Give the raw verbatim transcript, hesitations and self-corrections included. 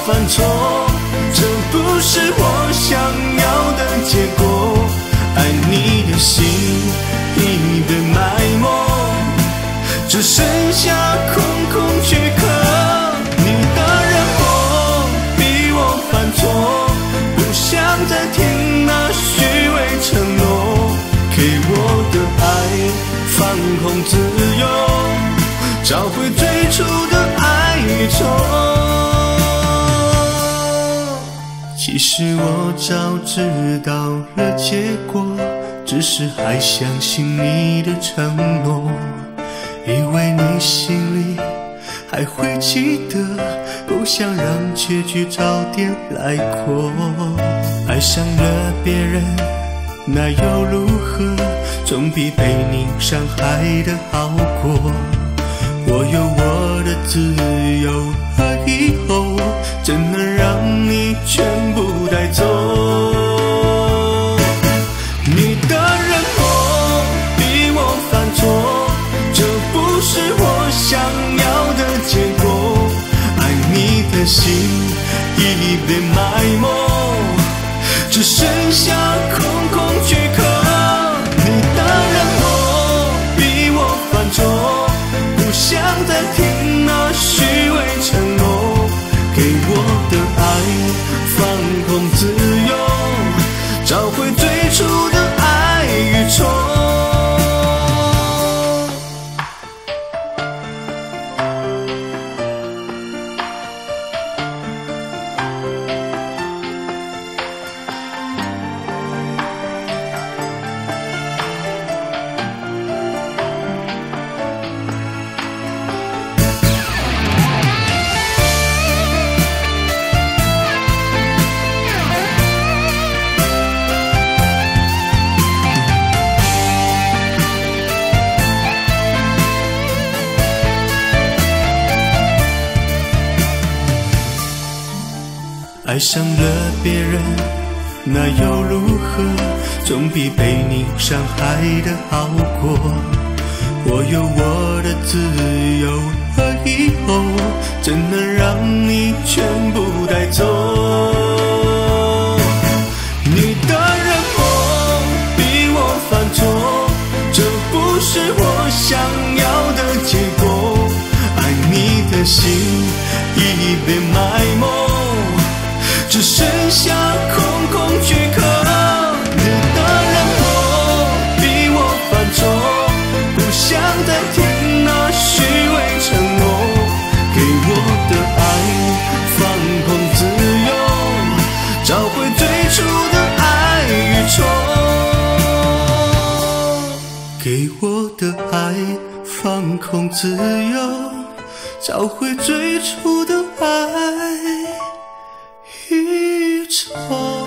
犯错，这不是我想要的结果。爱你的心已被埋没，只剩下空空躯壳。你的冷漠逼我犯错，不想再听那虚伪承诺，给我的爱放空自由，找回最初的爱与痛。其实我早知道了结果，只是还相信你的承诺，以为你心里还会记得，不想让结局早点来过。爱上了别人那又如何，总比被你伤害的好过。我有我的自由和以后，怎能让你全部带走？你的冷漠逼我犯错，这不是我想要的结果。爱你的心已被埋没，只剩下空空躯壳。你的冷漠逼我犯错，不想再听那虚伪承诺，给我的爱放空自由，找回最初的爱与痛。爱上了别人那又如何，总比被你伤害的好过。我有我的自由和以后，怎能让你全部带走？你的冷漠逼我犯错，这不是我想要的结果。爱你的心已被埋没，只剩下空空躯壳。你的冷漠逼我犯错，不想再听那虚伪承诺，给我的爱放空自由，找回最初的爱与痛。给我的爱放空自由，找回最初的爱与痛。